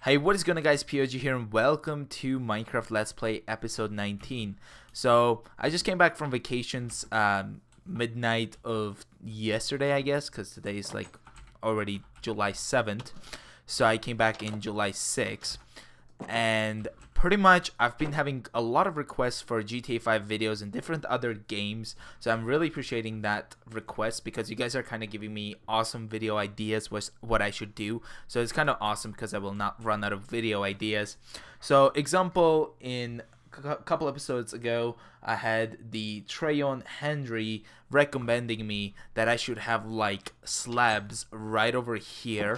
Hey, what is going on, guys? POG here, and welcome to Minecraft Let's Play episode 19. So I just came back from vacations midnight of yesterday, I guess, because today is like already July 7th. So I came back in July 6th, and pretty much I've been having a lot of requests for GTA 5 videos and different other games, so I'm really appreciating that request because you guys are kind of giving me awesome video ideas what I should do. So it's kind of awesome because I will not run out of video ideas. So example, in a couple episodes ago I had the Trayon Henry recommending me that I should have like slabs right over here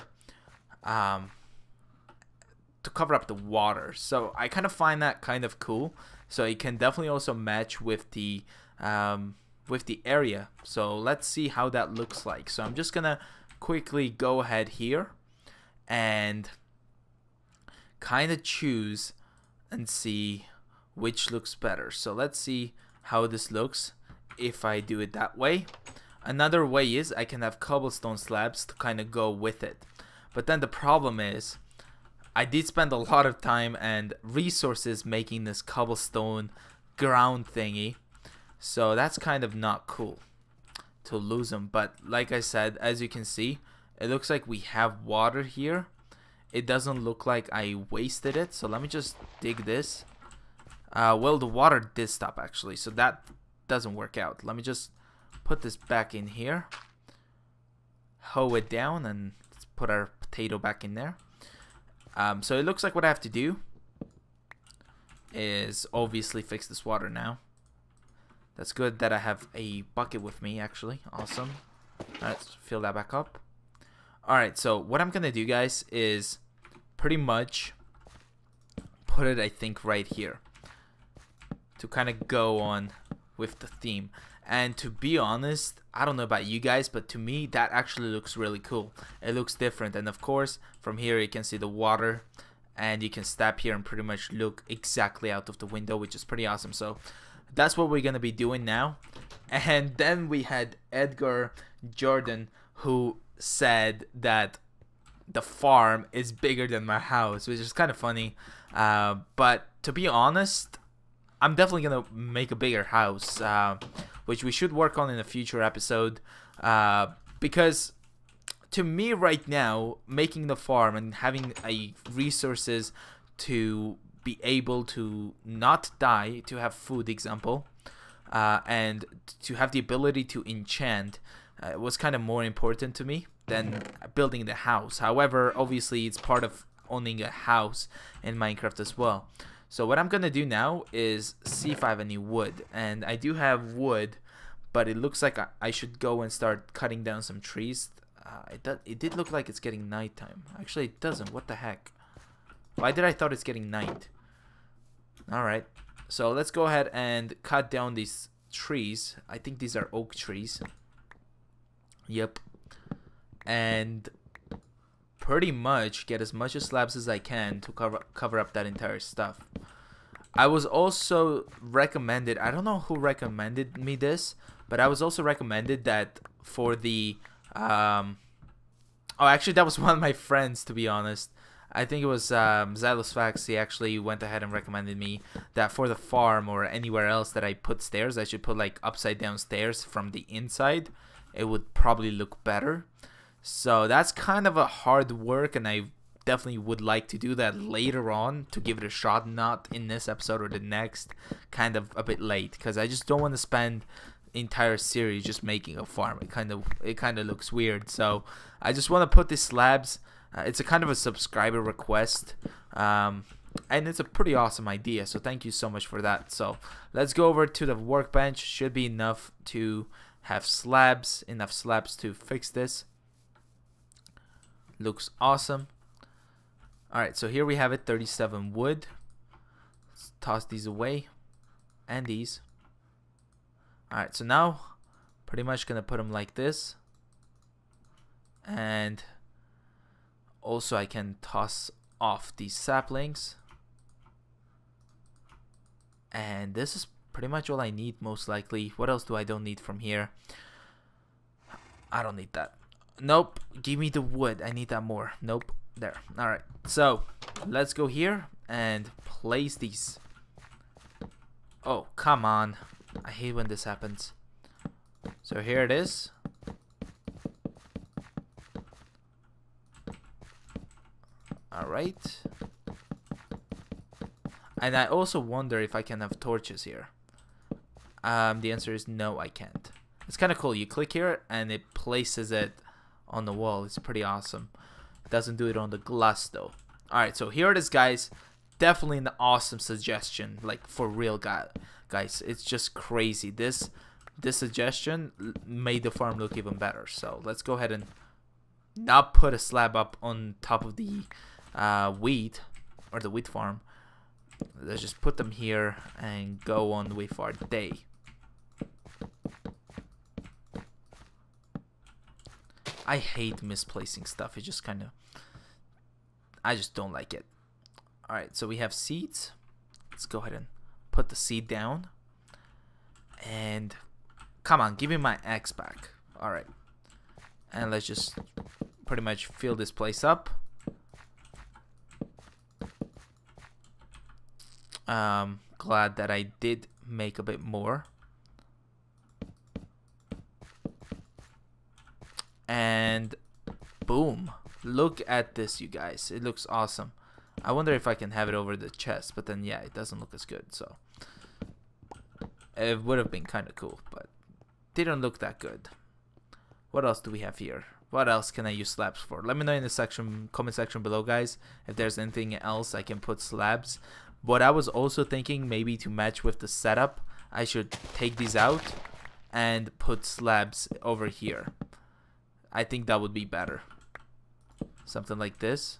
to cover up the water. So I kind of find that kind of cool. So it can definitely also match with the area. So let's see how that looks like. So I'm just gonna quickly go ahead here and kind of choose and see which looks better. So let's see how this looks if I do it that way. Another way is I can have cobblestone slabs to kind of go with it. But then the problem is I did spend a lot of time and resources making this cobblestone ground thingy, so that's kind of not cool to lose them. But like I said, as you can see, it looks like we have water here. It doesn't look like I wasted it, so let me just dig this. Well, the water did stop actually, so that doesn't work out. Let me just put this back in here, hoe it down, and let's put our potato back in there. So it looks like what I have to do is obviously fix this water now. That's good that I have a bucket with me, actually. Awesome. Alright, let's fill that back up. Alright, so what I'm gonna do, guys, is pretty much put it, I think, right here to kind of go on with the theme. And to be honest, I don't know about you guys, but to me that actually looks really cool. It looks different, and of course from here you can see the water, and you can step here and pretty much look exactly out of the window, which is pretty awesome. So that's what we're gonna be doing now. And then we had Edgar Jordan, who said that the farm is bigger than my house, which is kind of funny, but to be honest, I'm definitely gonna make a bigger house, which we should work on in a future episode, because to me right now, making the farm and having resources to be able to not die, to have food example, and to have the ability to enchant was kind of more important to me than building the house. However, obviously it's part of owning a house in Minecraft as well. So what I'm gonna do now is see if I have any wood, and I do have wood, but it looks like I should go and start cutting down some trees. It did look like it's getting nighttime. Actually, it doesn't. What the heck? Why did I thought it's getting night? Alright, so let's go ahead and cut down these trees. I think these are oak trees. Yep. And pretty much get as much slabs as I can to cover up that entire stuff. I was also recommended, I don't know who recommended me this, but I was also recommended that for the oh, actually that was one of my friends, to be honest. I think it was Xylosfax. He actually went ahead and recommended me that for the farm or anywhere else that I put stairs, I should put like upside down stairs from the inside. It would probably look better. So that's kind of a hard work, and I definitely would like to do that later on to give it a shot, not in this episode or the next, kind of a bit late, because I just don't want to spend the entire series just making a farm. It kind of looks weird. So I just want to put these slabs. It's a kind of a subscriber request, and it's a pretty awesome idea, so thank you so much for that. So let's go over to the workbench. Should be enough to have slabs, enough slabs to fix this. Looks awesome. Alright, so here we have it, 37 wood. Let's toss these away. And these. Alright, so now pretty much gonna put them like this. And also I can toss off these saplings. And this is pretty much all I need, most likely. What else do I don't need from here? I don't need that. Nope, give me the wood. I need that more. Nope. There. Alright, so let's go here and place these. Oh, come on. I hate when this happens. So here it is. Alright. And I also wonder if I can have torches here. The answer is no, I can't. It's kind of cool. You click here and it places it on the wall. It's pretty awesome. It doesn't do it on the glass though. Alright, so here it is, guys. Definitely an awesome suggestion. Like, for real, guys. It's just crazy. This suggestion made the farm look even better. So let's go ahead and not put a slab up on top of the wheat, or the wheat farm. Let's just put them here and go on with our day. I hate misplacing stuff. It just kind of, I just don't like it. Alright, so we have seeds. Let's go ahead and put the seed down. And come on, give me my axe back. Alright. And let's just pretty much fill this place up. Glad that I did make a bit more. And boom. Look at this, you guys. It looks awesome. I wonder if I can have it over the chest, but then yeah, it doesn't look as good, so it would have been kind of cool, but didn't look that good. What else do we have here? What else can I use slabs for? Let me know in the comment section below, guys, if there's anything else I can put slabs. But I was also thinking maybe to match with the setup, I should take these out and put slabs over here. I think that would be better. Something like this.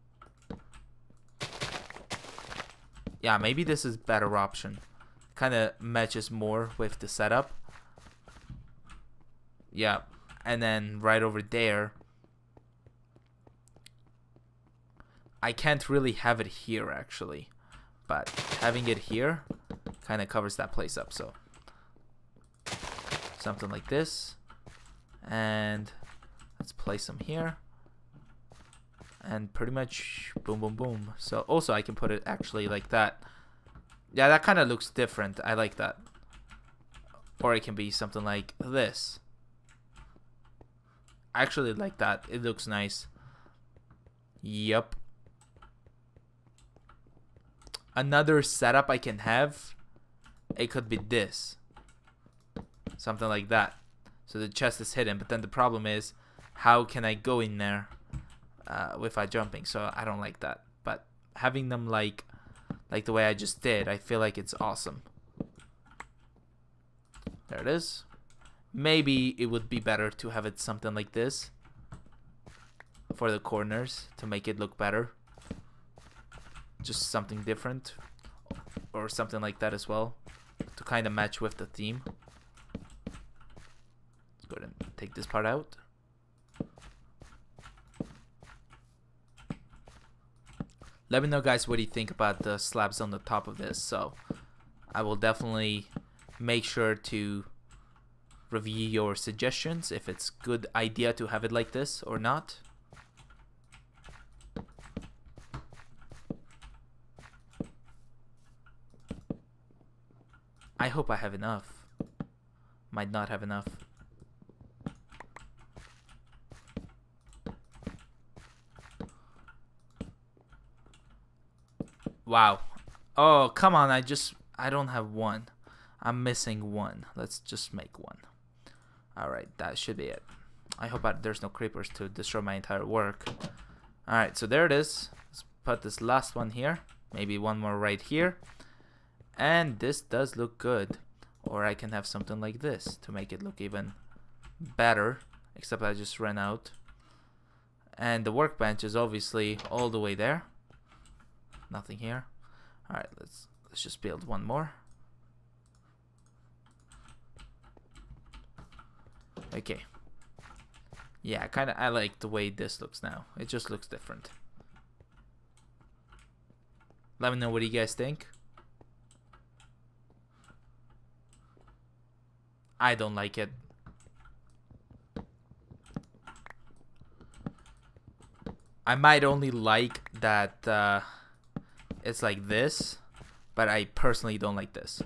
Yeah, maybe this is a better option. Kind of matches more with the setup. Yeah, and then right over there, I can't really have it here actually, but having it here kind of covers that place up. So something like this, and let's place them here, and pretty much boom, boom, boom. So also I can put it actually like that. Yeah, that kind of looks different. I like that. Or it can be something like this. I actually like that. It looks nice. Yup. Another setup I can have, it could be this. Something like that. So the chest is hidden, but then the problem is, how can I go in there without jumping? So I don't like that. But having them like the way I just did, I feel like it's awesome. There it is. Maybe it would be better to have it something like this for the corners to make it look better. Just something different, or something like that as well, to kind of match with the theme. Let's go ahead and take this part out. Let me know, guys, what do you think about the slabs on the top of this. So I will definitely make sure to review your suggestions, if it's a good idea to have it like this or not. I hope I have enough. Might not have enough. Wow. Oh, come on. I don't have one. I'm missing one. Let's just make one. Alright, that should be it. I hope there's no creepers to destroy my entire work. Alright, so there it is. Let's put this last one here. Maybe one more right here. And this does look good. Or I can have something like this to make it look even better. Except I just ran out. And the workbench is obviously all the way there. Nothing here. Alright, let's just build one more. Okay. Yeah, I like the way this looks now. It just looks different. Let me know what you guys think. I don't like it. I might only like that it's like this, but I personally don't like this.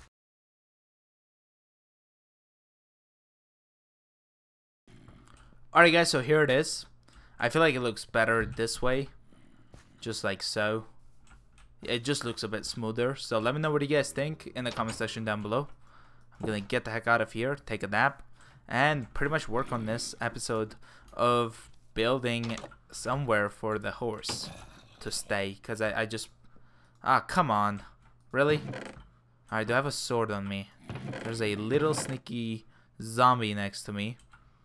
Alright guys, so here it is. I feel like it looks better this way, just like so. It just looks a bit smoother. So let me know what you guys think in the comment section down below. I'm gonna get the heck out of here, take a nap, and pretty much work on this episode of building somewhere for the horse to stay. Because I just... Ah, come on. Really? Alright, do I have a sword on me? There's a little sneaky zombie next to me.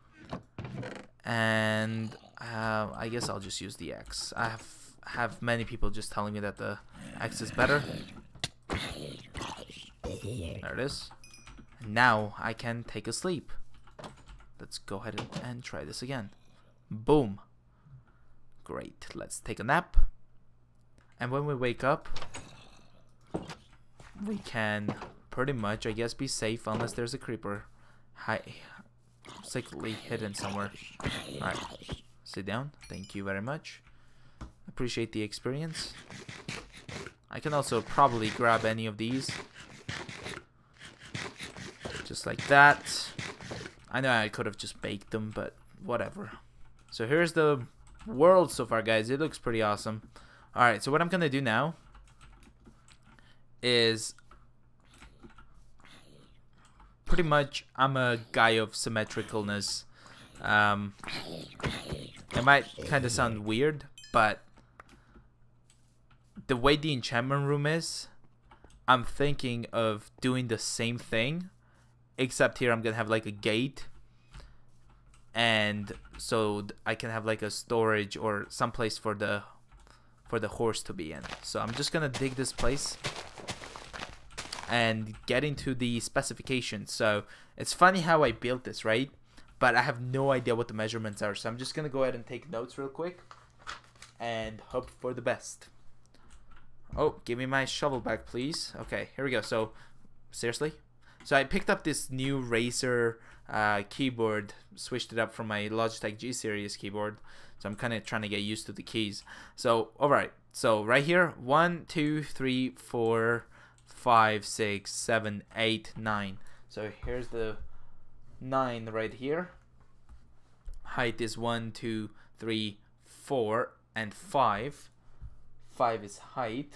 And I guess I'll just use the axe. I have many people just telling me that the axe is better. There it is. And now I can take a sleep. Let's go ahead and try this again. Boom. Great. Let's take a nap. And when we wake up, we can pretty much, I guess, be safe unless there's a creeper secretly hidden somewhere. Alright. Sit down. Thank you very much. Appreciate the experience. I can also probably grab any of these. Just like that. I know I could have just baked them, but whatever. So here's the world so far, guys. It looks pretty awesome. Alright, so what I'm going to do now is... Pretty much, I'm a guy of symmetricalness. It might kind of sound weird, but the way the enchantment room is, I'm thinking of doing the same thing, except here I'm gonna have like a gate, and so I can have like a storage or some place for the horse to be in. So I'm just gonna dig this place and get into the specifications. So it's funny how I built this, right? But I have no idea what the measurements are. So I'm just gonna go ahead and take notes real quick and hope for the best. Oh, give me my shovel back, please. Okay, here we go. So seriously, so I picked up this new Razer keyboard, switched it up from my Logitech G series keyboard. So I'm kind of trying to get used to the keys. So alright, so right here, 1 2 3 4 5 6 7 8 9. So here's the 9 right here. Height is 1 2 3 4 and 5. 5 is height,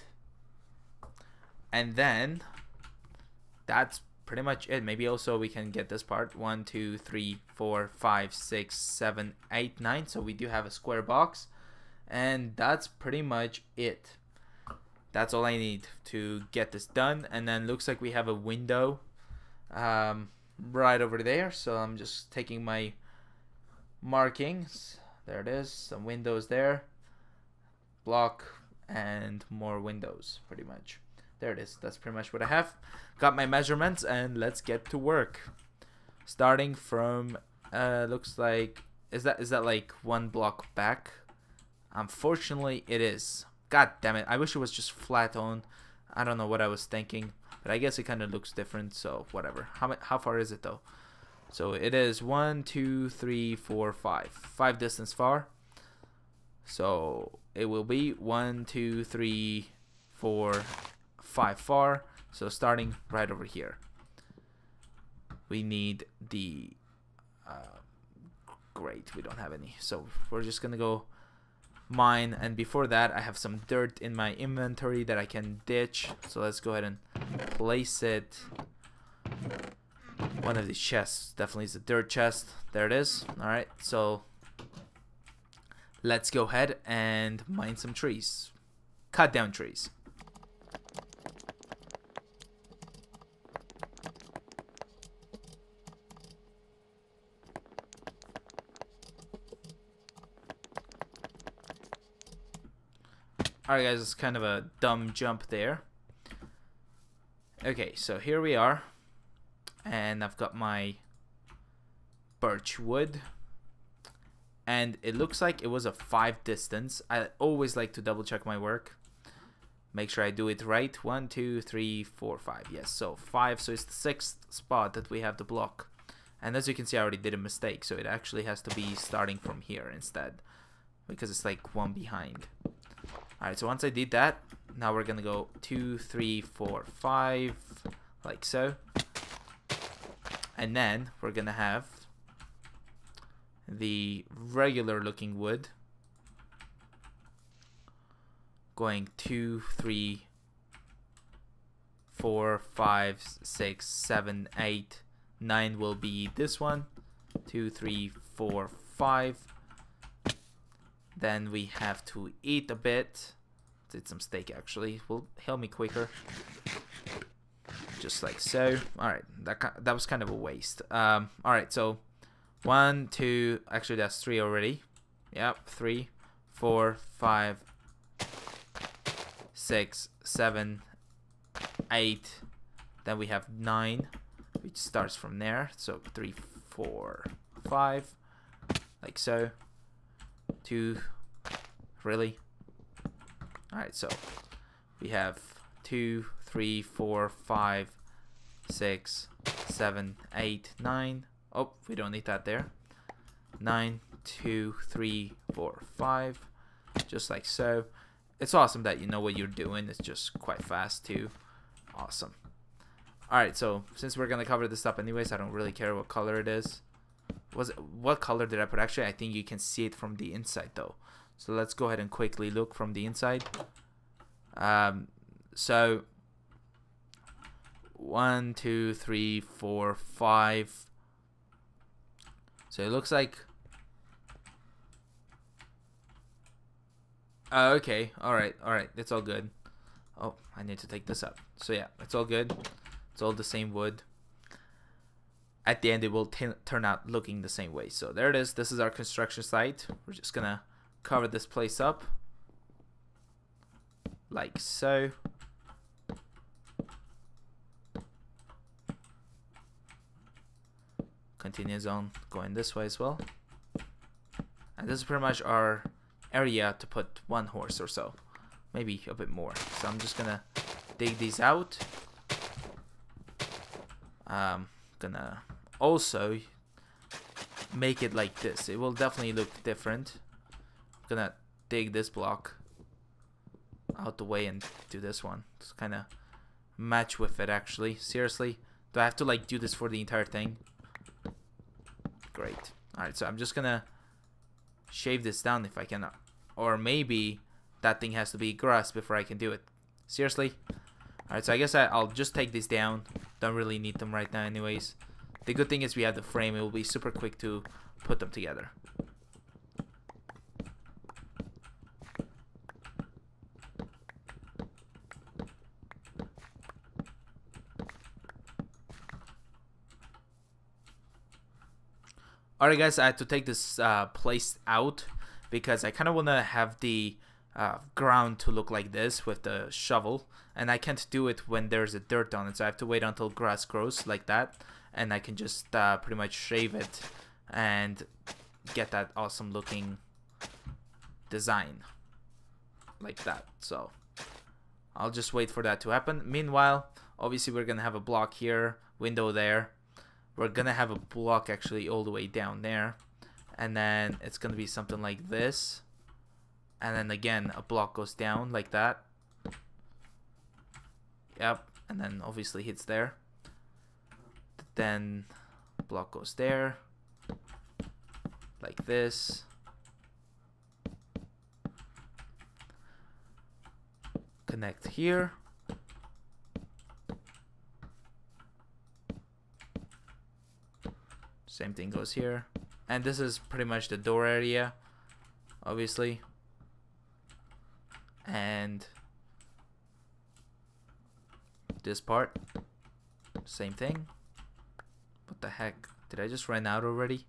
and then that's pretty much it. Maybe also we can get this part 1 2 3 4 5 6 7 8 9. So we do have a square box, and that's pretty much it. That's all I need to get this done. And then looks like we have a window right over there. So I'm just taking my markings. There it is. Some windows there. Block and more windows, pretty much. There it is. That's pretty much what I have. Got my measurements, and let's get to work. Starting from looks like is that like 1 block back? Unfortunately, it is. God damn it. I wish it was just flat on. I don't know what I was thinking, but I guess it kind of looks different, so whatever. How far is it though? So it is 1 2 3 4 5. 5 distance far. So it will be 1 2 3 4 5 far. So starting right over here, we need the great, we don't have any, so we're just gonna go mine. And before that, I have some dirt in my inventory that I can ditch, so let's go ahead and place it. One of these chests definitely is a dirt chest. There it is. Alright, so let's go ahead and mine some trees. Cut down trees. Alright guys, it's kind of a dumb jump there. Okay, so here we are. And I've got my birch wood. And it looks like it was a 5 distance. I always like to double check my work. Make sure I do it right. 1 2 3 4 5. Yes, so 5. So it's the 6th spot that we have the block. And as you can see, I already did a mistake. So it actually has to be starting from here instead. because it's like one behind. Alright, so once I did that, now we're gonna go 2, 3, 4, 5, like so. And then we're gonna have the regular looking wood going 2, 3, 4, 5, 6, 7, 8, 9 will be this one. 2, 3, 4, 5. Then we have to eat a bit. Let's eat some steak actually. Will help me quicker. Just like so. Alright, that was kind of a waste. Alright, so 1, 2, actually that's 3 already. Yep, 3, 4, 5, 6, 7, 8. Then we have 9, which starts from there. So 3, 4, 5, like so. 2, really? Alright, so we have 2, 3, 4, 5, 6, 7, 8, 9. Oh, we don't need that there. 9, 2, 3, 4, 5. Just like so. It's awesome that you know what you're doing. It's just quite fast too. Awesome. Alright, so since we're gonna cover this up anyways, I don't really care what color it is. What color did I put? Actually, I think you can see it from the inside though. So let's go ahead and quickly look from the inside. So 1, 2, 3, 4, 5. So it looks like. Okay, alright, it's all good. Oh, I need to take this up. So yeah, it's all good. It's all the same wood. At the end, it will turn out looking the same way. So there it is. This is our construction site. We're just gonna cover this place up like so. Continues on going this way as well. And this is pretty much our area to put 1 horse or so, maybe a bit more. So I'm just gonna dig these out. Gonna also make it like this. It will definitely look different. I'm gonna dig this block out the way and do this one. Just kind of match with it actually. Seriously, do I have to like do this for the entire thing? Great. Alright, so I'm just gonna shave this down if I can, or maybe that thing has to be grass before I can do it. Seriously? Alright, so I guess I'll just take these down. Don't really need them right now anyways. The good thing is we have the frame. It will be super quick to put them together. Alright guys, I had to take this place out because I kind of want to have the ground to look like this with the shovel, and I can't do it when there's a dirt on it, so I have to wait until grass grows like that, and I can just pretty much shave it and get that awesome looking design like that. So I'll just wait for that to happen. Meanwhile, obviously we're gonna have a block here, window there. We're gonna have a block actually all the way down there, and then it's gonna be something like this, and then again a block goes down like that. Yep, and then obviously hits there. Then block goes there like this. Connect here. Same thing goes here. And this is pretty much the door area, obviously. And this part, same thing. What the heck? Did I just run out already?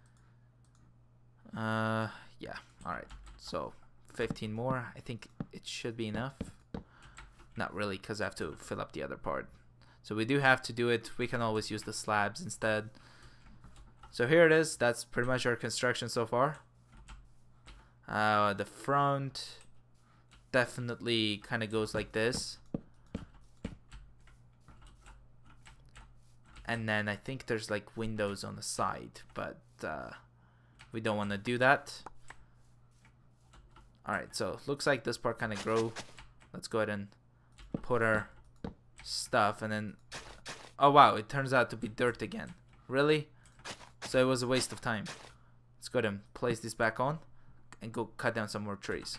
Yeah. Alright. So 15 more. I think it should be enough. Not really, because I have to fill up the other part. So we do have to do it. We can always use the slabs instead. So here it is. That's pretty much our construction so far. The front definitely kind of goes like this. And then I think there's like windows on the side, but we don't want to do that. Alright, so looks like this part kind of grow. Let's go ahead and put our stuff, and then... Oh wow, it turns out to be dirt again. Really? So it was a waste of time. Let's go ahead and place this back on and go cut down some more trees.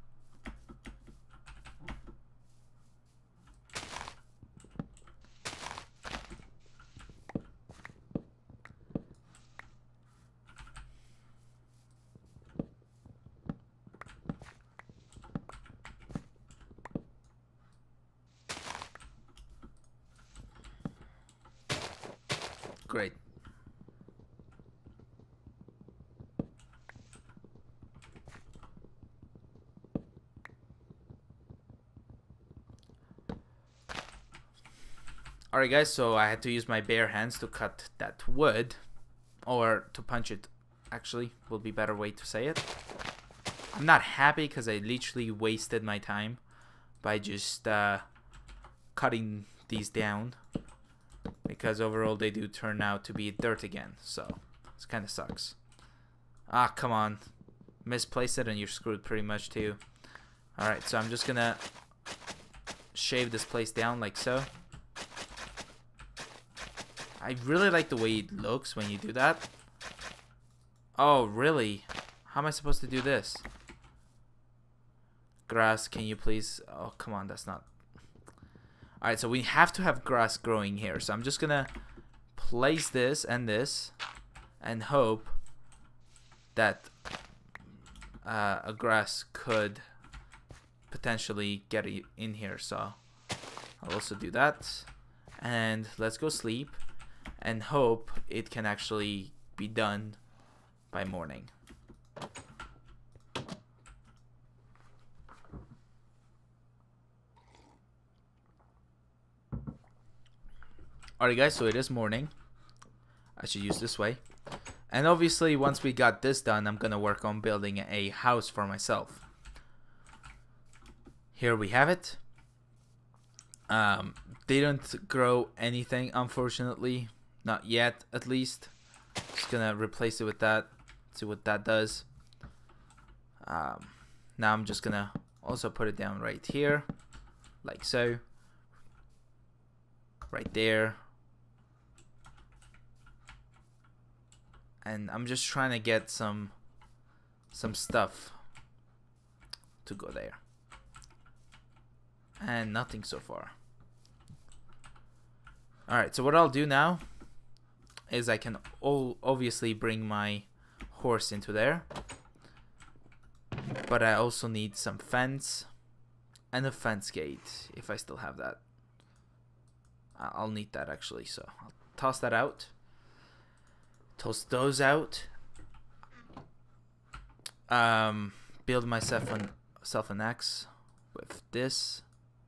Great. Alright guys, so I had to use my bare hands to cut that wood, or to punch it, actually, will be a better way to say it. I'm not happy because I literally wasted my time by just cutting these down, because overall they do turn out to be dirt again, so it kind of sucks. Ah, come on. Misplace it and you're screwed pretty much too. Alright, so I'm just gonna shave this place down like so. I really like the way it looks when you do that. Oh, really? How am I supposed to do this? Grass, can you please... Oh, come on, that's not... Alright, so we have to have grass growing here. So I'm just gonna place this and hope that a grass could potentially get in here. So I'll also do that. And let's go sleep and hope it can actually be done by morning. Alright guys, so it is morning. I should use this way. And obviously once we got this done, I'm gonna work on building a house for myself. Here we have it. They don't grow anything, unfortunately. Not yet, at least. Just gonna replace it with that. See what that does. Now I'm just gonna also put it down right here, like so. Right there. And I'm just trying to get some stuff to go there. And nothing so far. Alright, so what I'll do now is I can obviously bring my horse into there. But I also need some fence and a fence gate, if I still have that. I'll need that actually, so I'll toss that out. Toss those out. Build myself an axe with this.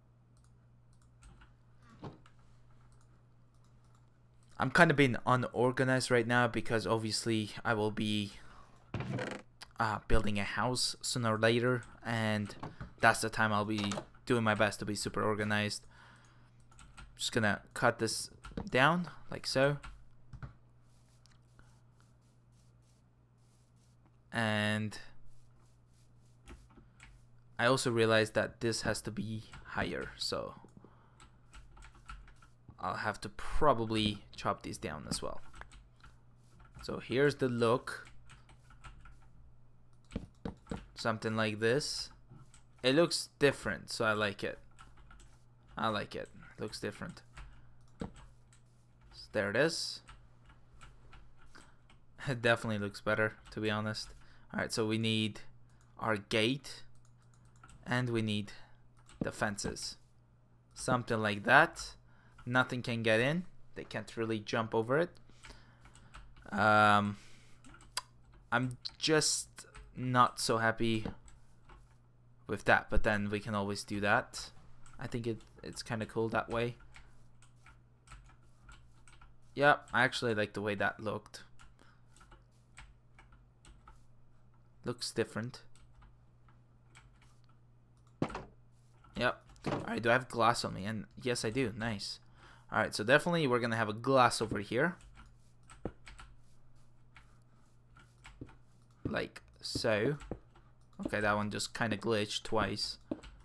I'm kind of being unorganized right now because obviously I will be building a house sooner or later, and that's the time I'll be doing my best to be super organized. Just gonna cut this down like so. And I also realized that this has to be higher, so I'll have to probably chop these down as well. So here's the look. Something like this. It looks different, so I like it. I like it. It looks different. So there it is. It definitely looks better, to be honest. Alright, so we need our gate and we need the fences. Something like that. Nothing can get in. They can't really jump over it. I'm just not so happy with that, but then we can always do that. I think it's kind of cool that way. Yeah, I actually like the way that looked. Looks different. Yep. Alright, do I have glass on me? And yes, I do. Nice. Alright, so definitely we're gonna have a glass over here. Like so. Okay, that one just kind of glitched twice.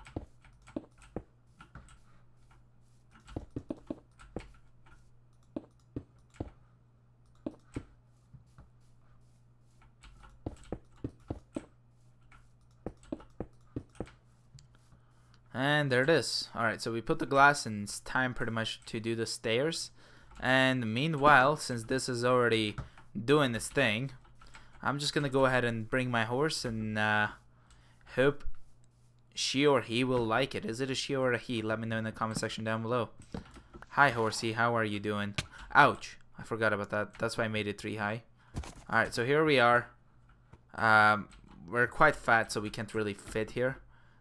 And there it is. Alright, so we put the glass and it's time pretty much to do the stairs. And meanwhile, since this is already doing this thing, I'm just gonna go ahead and bring my horse and hope she or he will like it. Is it a she or a he? Let me know in the comment section down below. Hi horsey, how are you doing? Ouch, I forgot about that. That's why I made it 3 high. Alright, so here we are. We're quite fat, so we can't really fit here.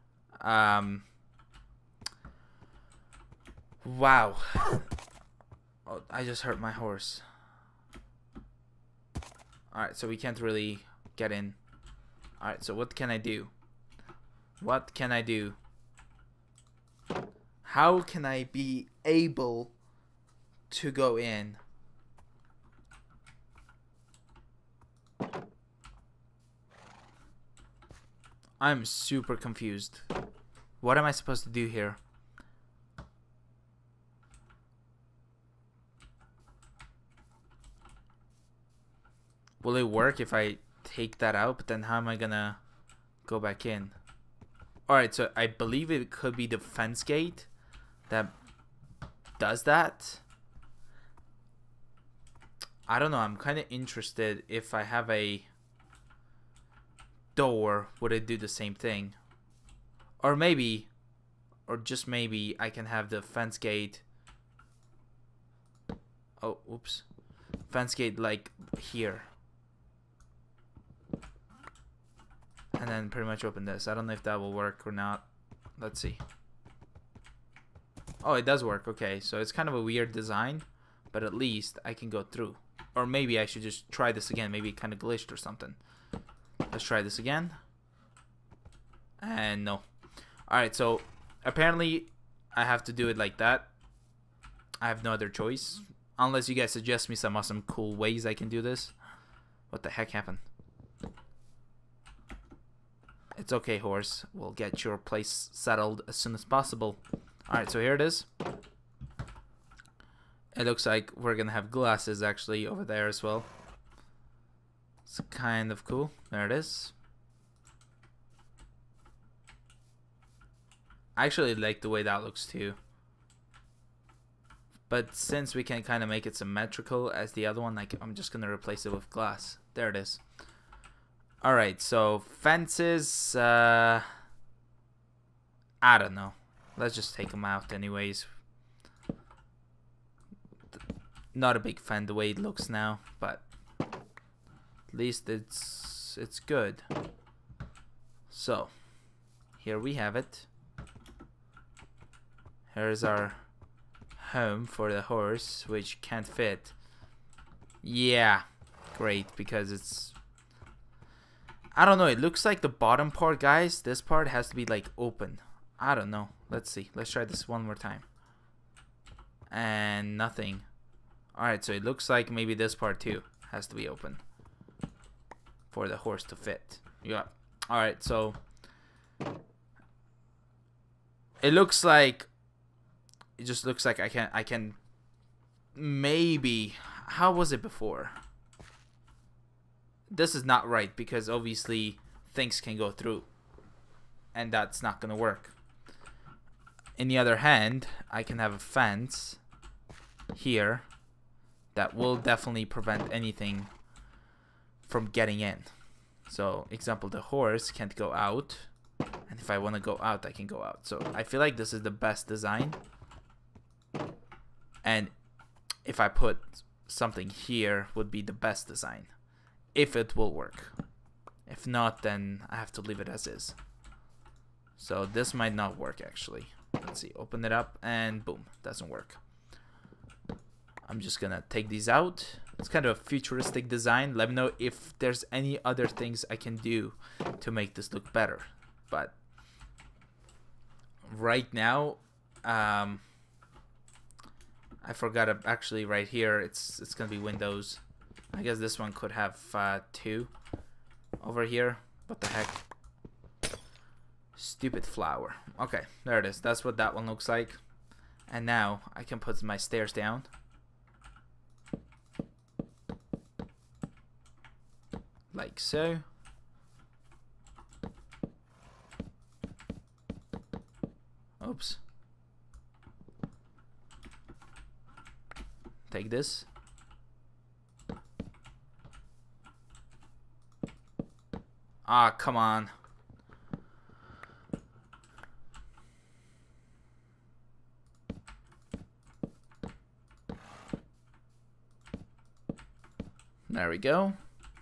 Wow. Oh, I just hurt my horse. Alright, so we can't really get in. Alright, so what can I do? What can I do? How can I be able to go in? I'm super confused. What am I supposed to do here? Will it work if I take that out? But then how am I gonna go back in? Alright, so I believe it could be the fence gate that does that. I don't know. I'm kind of interested if I have a door, would it do the same thing? Or maybe, or just maybe, I can have the fence gate. Oh, oops. Fence gate like here. And then pretty much open this. I don't know if that will work or not. Let's see. Oh, it does work. Okay, so it's kind of a weird design, but at least I can go through. Or maybe I should just try this again. Maybe it kind of glitched or something. Let's try this again. And no. Alright, so apparently I have to do it like that. I have no other choice. Unless you guys suggest me some awesome cool ways I can do this. What the heck happened? It's okay, horse. We'll get your place settled as soon as possible. Alright, so here it is. It looks like we're gonna have glasses actually over there as well. It's kind of cool. There it is. I actually like the way that looks too. But since we can kind of make it symmetrical as the other one, like I'm just gonna replace it with glass. There it is. Alright, so fences, I don't know. Let's just take them out anyways. Not a big fan the way it looks now, but at least it's good. So, here we have it. Here's our home for the horse, which can't fit. Yeah, great, because it's... I don't know, it looks like the bottom part, guys, this part has to be like open. I don't know. Let's see. Let's try this one more time. And nothing. Alright, so it looks like maybe this part too has to be open for the horse to fit. Yeah. Alright, so it looks like it just looks like I can maybe, how was it before? This is not right because obviously things can go through and that's not gonna work. On the other hand, I can have a fence here that will definitely prevent anything from getting in. So, example, the horse can't go out, and if I want to go out, I can go out. So, I feel like this is the best design. And if I put something here, would be the best design. If it will work. If not, then I have to leave it as is. So, this might not work actually. Let's see, open it up, and boom, doesn't work. I'm just gonna take these out. It's kind of a futuristic design. Let me know if there's any other things I can do to make this look better. But right now, I forgot actually right here. It's gonna be windows. I guess this one could have 2 over here. What the heck? Stupid flower. Okay, there it is. That's what that one looks like. And now I can put my stairs down. Like so. Oops. Take this. Ah, come on. There we go.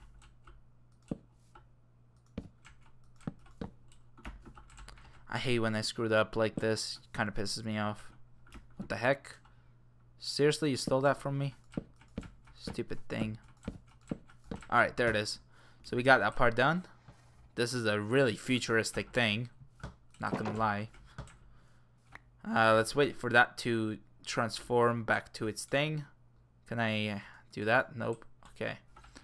I hate when I screwed up like this. Kind of pisses me off. What the heck? Seriously, you stole that from me? Stupid thing. Alright, there it is. So we got that part done. This is a really futuristic thing. Not gonna lie. Let's wait for that to transform back to its thing. Can I do that? Nope. Okay.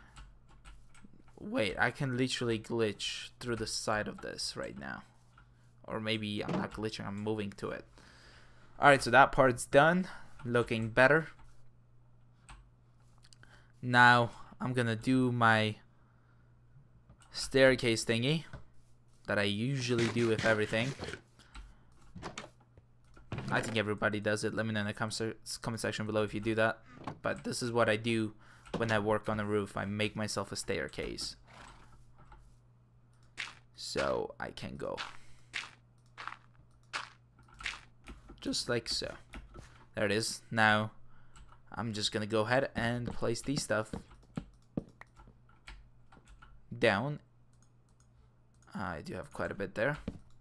Wait, I can literally glitch through the side of this right now. Or maybe I'm not glitching, I'm moving to it. Alright, so that part's done. Looking better. Now, I'm gonna do my staircase thingy that I usually do with everything. I think everybody does it. Let me know in the comment section below if you do that. But this is what I do when I work on a roof. I make myself a staircase. So I can go. Just like so. There it is. Now I'm just gonna go ahead and place these stuff down. I do have quite a bit there.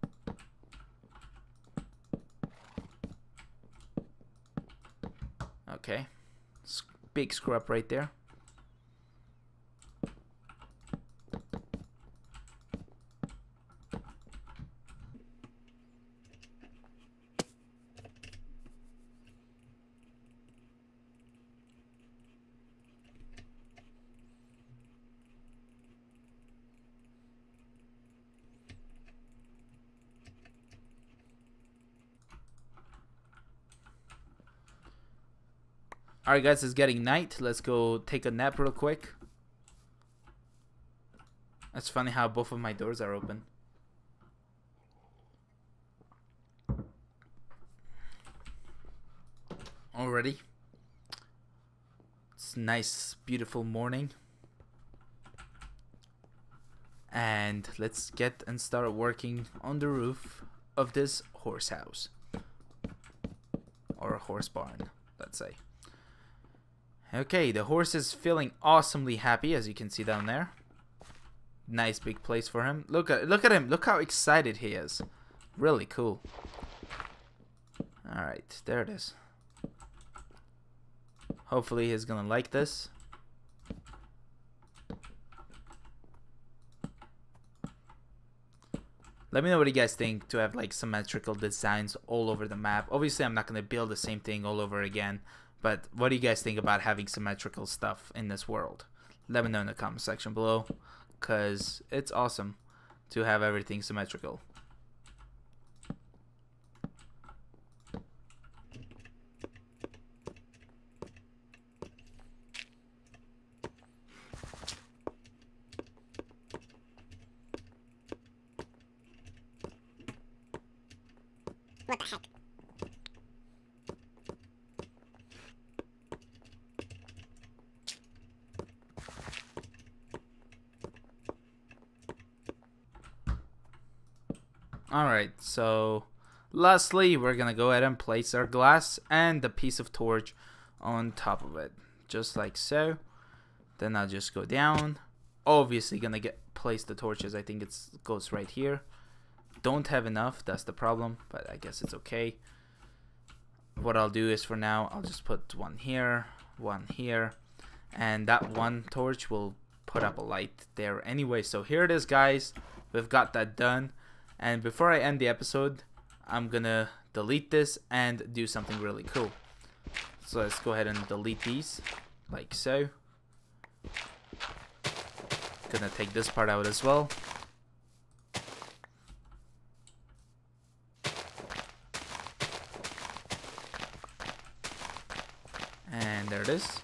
Okay. Big screw up right there. Alright guys, it's getting night. Let's go take a nap real quick. It's funny how both of my doors are open. Already. It's a nice, beautiful morning. And let's get and start working on the roof of this horse house. Or a horse barn, let's say. Okay, the horse is feeling awesomely happy, as you can see down there. Nice big place for him. Look at him. Look how excited he is. Really cool. Alright, there it is. Hopefully he's gonna like this. Let me know what you guys think to have like symmetrical designs all over the map. Obviously I'm not gonna build the same thing all over again. But what do you guys think about having symmetrical stuff in this world? Let me know in the comment section below, because it's awesome to have everything symmetrical. What the heck? Alright, so lastly, we're gonna go ahead and place our glass and the piece of torch on top of it. Just like so. Then I'll just go down. Obviously gonna place the torches. I think it goes right here. Don't have enough, that's the problem, but I guess it's okay. What I'll do is for now, I'll just put one here, and that one torch will put up a light there anyway. So here it is, guys. We've got that done. And before I end the episode, I'm gonna delete this and do something really cool. So let's go ahead and delete these, like so. Gonna take this part out as well. And there it is.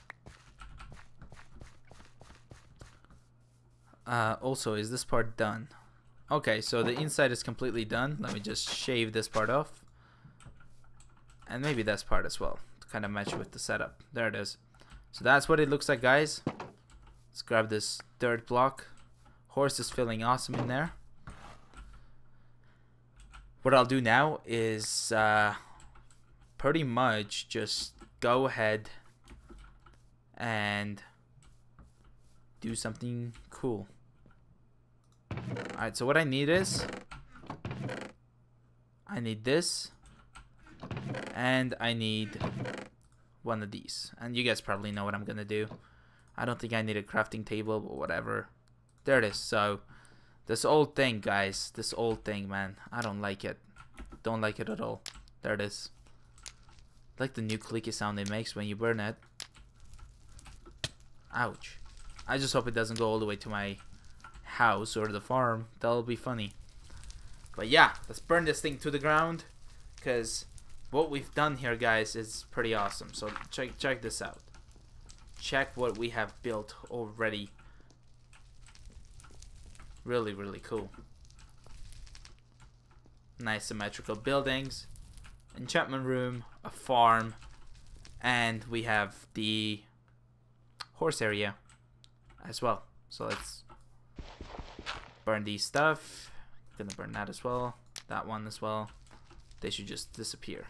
Also, is this part done? Okay, so the inside is completely done. Let me just shave this part off. And maybe this part as well, to kind of match with the setup. There it is. So that's what it looks like, guys. Let's grab this dirt block. Horse is feeling awesome in there. What I'll do now is pretty much just go ahead and do something cool. Alright, so what I need is I need this, and I need one of these. And you guys probably know what I'm gonna do. I don't think I need a crafting table, but whatever. There it is. So this old thing, guys, this old thing, man, I don't like it. Don't like it at all. There it is. I like the new clicky sound it makes when you burn it. Ouch. I just hope it doesn't go all the way to my house or the farm. That'll be funny. But yeah, let's burn this thing to the ground, because what we've done here, guys, is pretty awesome. So check this out. Check what we have built already. Really, really cool. Nice symmetrical buildings, enchantment room, a farm, and we have the horse area as well. So let's burn these stuff. Gonna burn that as well, that one as well. They should just disappear.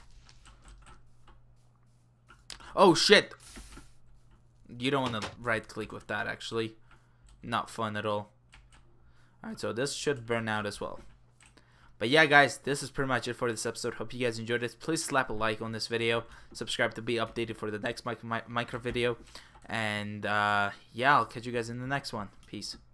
Oh shit! You don't want to right click with that, actually. Not fun at all. Alright, so this should burn out as well. But yeah, guys, this is pretty much it for this episode. Hope you guys enjoyed it. Please slap a like on this video. Subscribe to be updated for the next Minecraft video. And yeah, I'll catch you guys in the next one. Peace.